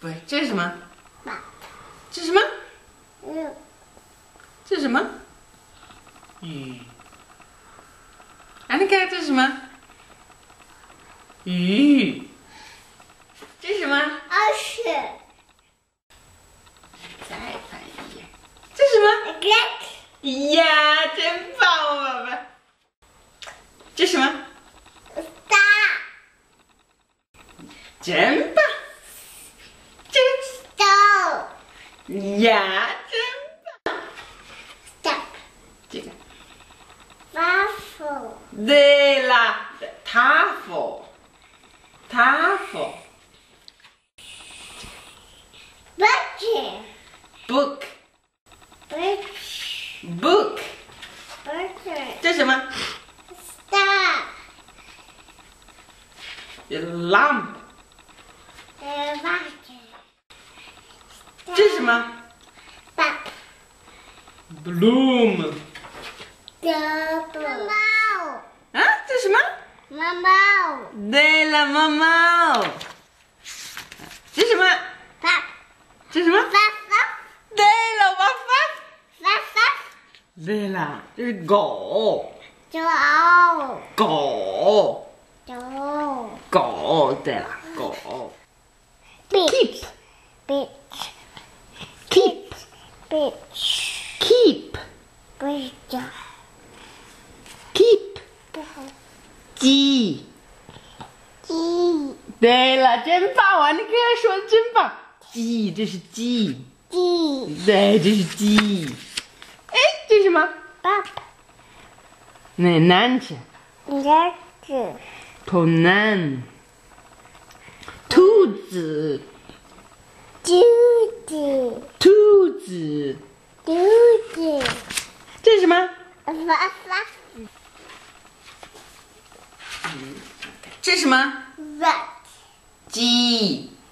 不是，这是什么？这是什么？这是什么？鱼。啊，你看这是什么？鱼。这是什么？再翻一页。这是什么？呀，真棒，宝贝。这是什么？真棒。呀，真棒！这个，对啦 ，tafel， book， 这是什么 ？lamp， 这是什么 ？bloom， 啊，这是什么？对了，猫猫。这是什么？这是什么？对了，汪汪。对了，这是狗。狗，对了，狗。keep， 鸡。对了，真棒啊！你刚才说的真棒。鸡，这是鸡。对，这是鸡。哎，这是什么？那难吃。头难。兔子。这是什么？这是什么？鸡。